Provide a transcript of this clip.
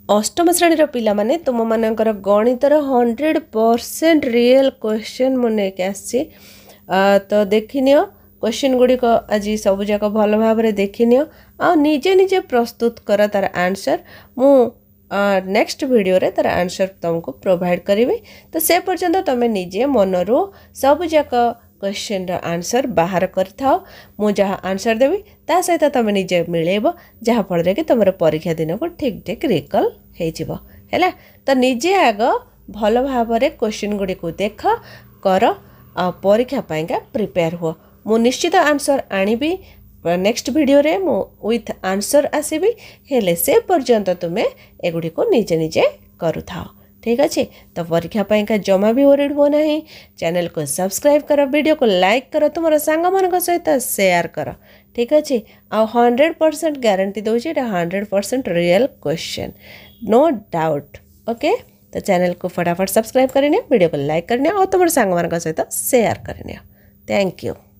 अष्टम श्रेणी पिला माने तुम मानकर गणितर 100% रियल क्वेश्चन मु नहीं आसी तो देखिनियो क्वेश्चन गुड़िक आज सबूक भल भाव देखिनियो आ निजे निजे प्रस्तुत कर तार आंसर मु नेक्स्ट वीडियो रे तार आंसर तुमको प्रोवाइड करी। तो से पर्यंत तुम निजे मनरू सबूक क्वेश्चन आंसर बाहर कर मु जहाँ आंसर देवी ता सहित तुम निजे मिलेब जहाँफल कि तुम परीक्षा दिन को ठीक ठीक रिकल है। तो निजे आग भल भाव क्वेश्चन गुड़ी को देख कर परीक्षा पाइंका प्रिपेयर हुआ। मु निश्चित आंसर आनिबी नेक्स्ट वीडियो रे मु विथ आंसर आसीबी हेले से पर्यंत तुम्हें एगुड़ी को निजे निजे करूथाओ। ठीक अच्छे। तो परीक्षा पाइंका जमा भी ओरिड हो नहीं। चैनल को सब्सक्राइब कर, वीडियो को लाइक कर, तुम सांग मान सहित शेयर कर। ठीक अच्छे। आ 100% गारंटी दूसरी 100% real question no doubt. Okay. तो चैनल को फटाफट सब्सक्राइब करने, वीडियो को लाइक करने और तुम सांग मान सहित शेयर करने। Thank you.